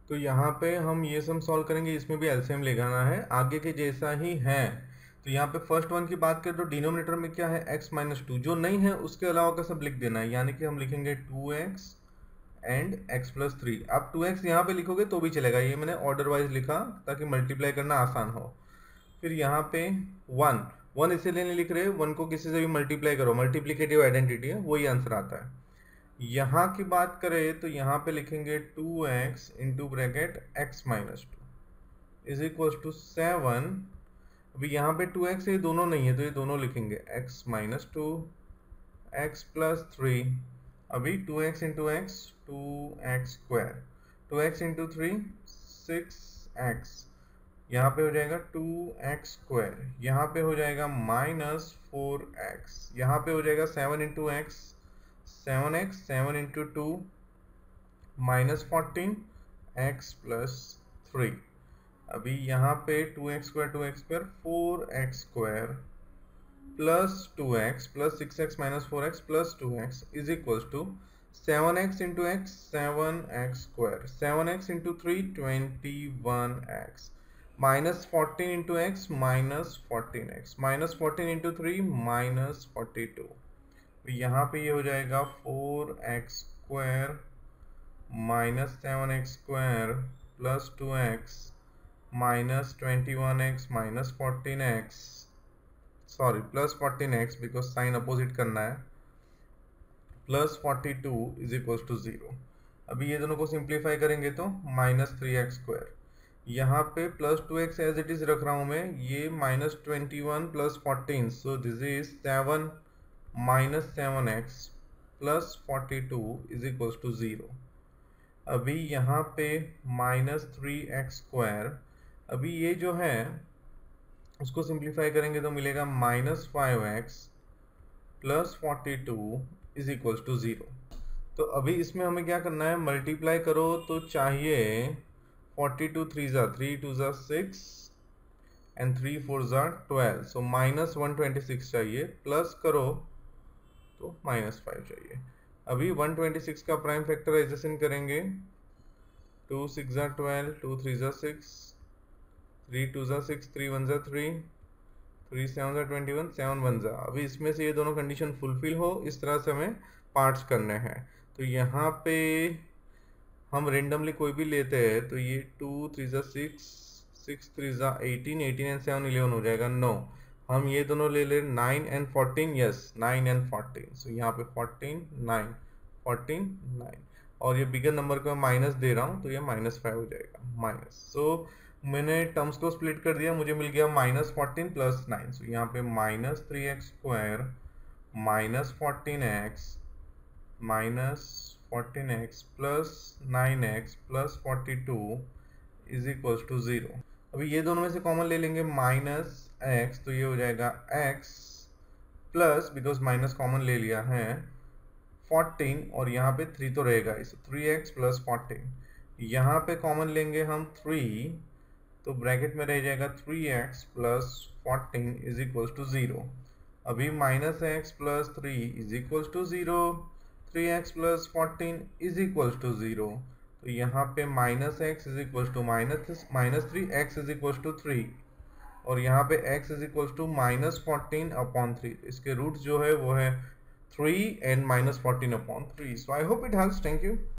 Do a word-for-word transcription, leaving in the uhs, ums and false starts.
तो यहाँ पे हम ये सम सॉल्व करेंगे, इसमें भी एलसीएम लगाना है, आगे के जैसा ही है। तो यहाँ पे फर्स्ट वन की बात करें तो डिनोमिनेटर में क्या है, x माइनस टू, जो नहीं है उसके अलावा का सब लिख देना है, यानी कि हम लिखेंगे two x and x plus three. आप टू एक्स यहाँ पे लिखोगे तो भी चलेगा, ये मैंने ऑर्डर वाइज लिखा ताकि मल्टीप्लाई करना आसान हो। फिर यहाँ पे वन, वन इसीलिए नहीं लिख रहे, वन को किसी से भी मल्टीप्लाई करो, मल्टीप्लिकेटिव आइडेंटिटी है, वही आंसर आता है। यहाँ की बात करें तो यहाँ पे लिखेंगे two x into bracket x minus two is equal to seven. अभी यहाँ पे टू एक्स, ये दोनों नहीं है तो ये दोनों लिखेंगे x minus two x plus three. अभी two x into x two x square, two x into three six x, यहाँ पे हो जाएगा टू एक्स स्क्वायर, यहाँ पे हो जाएगा माइनस फोर एक्स, यहाँ पे हो जाएगा seven into x seven x, seven into two minus fourteen x plus three. अभी यहाँ पे two x square two x square four x square plus two x plus six x minus four x plus two x is equal to seven x into x seven x square, seven x into three twenty one x minus fourteen into x minus fourteen x minus fourteen into three minus forty two. यहाँ पे ये हो जाएगा four x square minus seven x square plus two x minus twenty one x minus fourteen x, sorry plus fourteen x because sign opposite करना है, plus forty two is equal to zero. अभी ये दोनों को simplify करेंगे तो minus three x square, यहाँ पे plus two x as it is रख रहा हूँ मैं, ये minus twenty one plus fourteen, so this is seven minus seven x plus forty two is equal to zero. अभी यहाँ पे माइनस थ्री एक्स स्क्वायर, अभी ये जो है उसको सिंप्लीफाई करेंगे तो मिलेगा minus five x plus forty two is equal to zero. तो अभी इसमें हमें क्या करना है, मल्टीप्लाई करो तो चाहिए फोर्टी टू थ्री ज़ा थ्री, टू ज़ा सिक्स एंड थ्री फोर ज़ा twelve, so minus one twenty six चाहिए, प्लस करो तो माइनस फाइव चाहिए। अभी वन ट्वेंटी सिक्स का प्राइम फैक्टराइजेशन करेंगे, टू सिक्स ज़ा ट्वेल्व, टू थ्री ज़ा सिक्स, थ्री टू ज़ा सिक्स, थ्री वन ज़ा थ्री, थ्री सेवन ज़ा ट्वेंटी वन, सेवन वन ज़ा। अभी इसमें से ये दोनों कंडीशन फुलफिल हो इस तरह से हमें पार्ट्स करने हैं। तो यहाँ पे हम रेंडमली कोई भी लेते हैं तो ये टू थ्री ज़ा सिक्स, सिक्स थ्री ज़ा eighteen, eighteen and seven eleven हो जाएगा। नो, हम ये दोनों ले ले nine and fourteen, yes nine and fourteen, so यहाँ पे फोर्टीन नाइन, फोर्टीन नाइन, और ये बिगर नंबर को मैं माइनस दे रहा हूँ तो ये माइनस फाइव हो जाएगा माइनस। सो मैंने टर्म्स को स्प्लिट कर दिया, मुझे मिल गया minus fourteen plus nine, so यहाँ पे minus three x square minus fourteen x minus fourteen x plus nine x plus forty two is equal to zero. अभी ये दोनों में से कॉमन ले लेंगे माइनस एक्स, तो ये हो जाएगा x plus, because minus common ले लिया है, फोर्टीन, और यहाँ पे थ्री तो रहेगा इसे, थ्री एक्स प्लस फोर्टीन। यहाँ पे कॉमन लेंगे हम थ्री, तो ब्रैकेट में रह जाएगा three x plus fourteen is equal to zero. अभी minus x plus three is equal to zero, three x plus fourteen is equal to zero. तो यहाँ पे minus x is equal to minus minus three, x is equal to three, और यहाँ पे x is equal to minus fourteen upon three. इसके roots जो है वो है three and minus fourteen upon three. So I hope it helps, thank you.